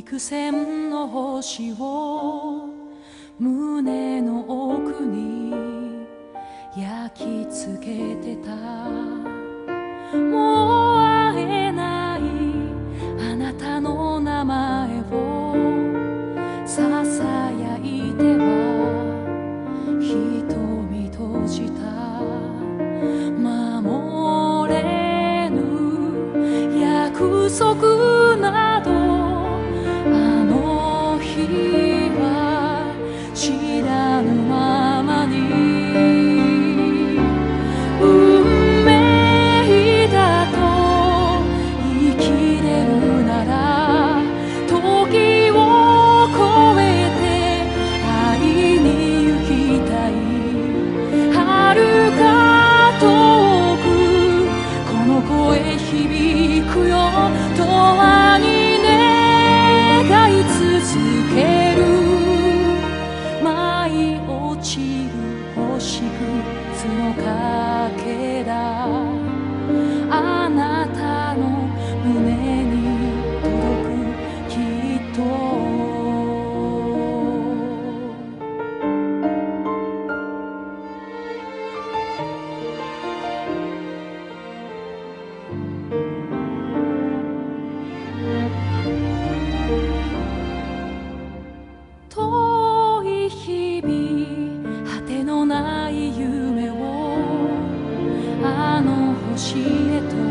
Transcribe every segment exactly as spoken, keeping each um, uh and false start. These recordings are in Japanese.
幾千の星を胸の奥に焼き付けてた。もう会えないあなたの名前をささやいては瞳閉じた。守れぬ約束などあの日は知らぬままに、運命だと生きれるなら時を越えて会いに行きたい。遥か遠くこの声響くよ。永遠に願い続ける。舞い落ちる星屑のかけら、あなたの胸に届くきっと。遠い日々果てのない夢をあの星へと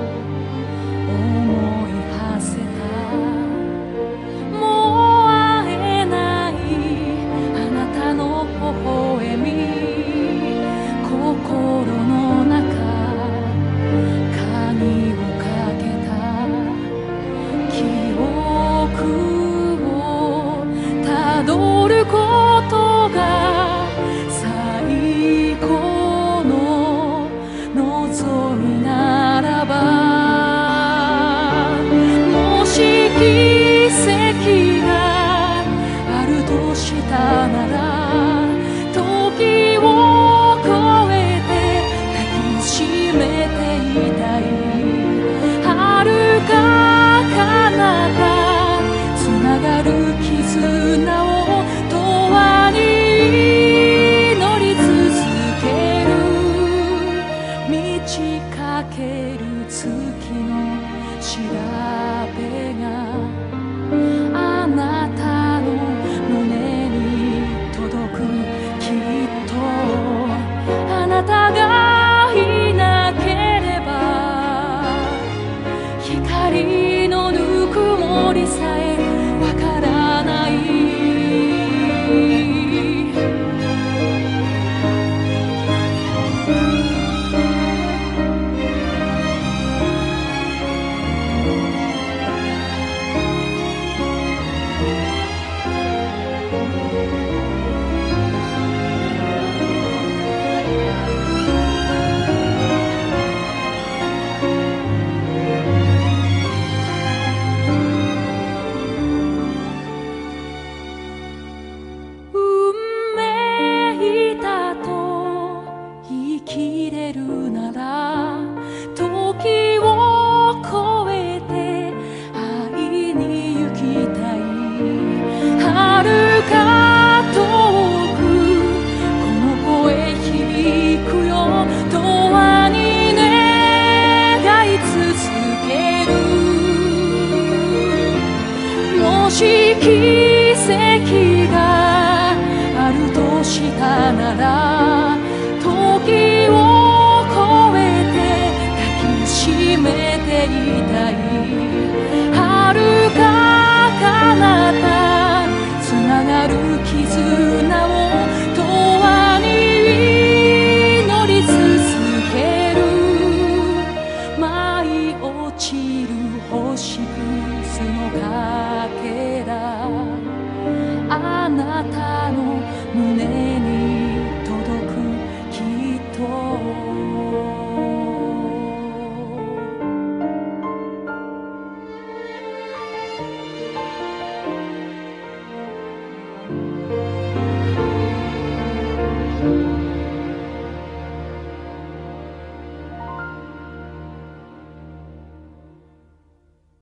思い馳せた。もう会えないあなたの微笑み、心の中鍵をかけた。記憶をたどることが最高の望みならば、もし奇跡があるとしたなら時を越えて抱きしめていたい。遥か彼方つながる絆を永遠に祈り続ける。満ち欠ける月の調べがあなたの胸に届くきっと。あなたがいなければ光のぬくもりさえわからない。生きれるなら時を越えて会いに行きたい。遥か遠くこの声響くよ。永遠に願い続ける。もし奇跡があるとしたなら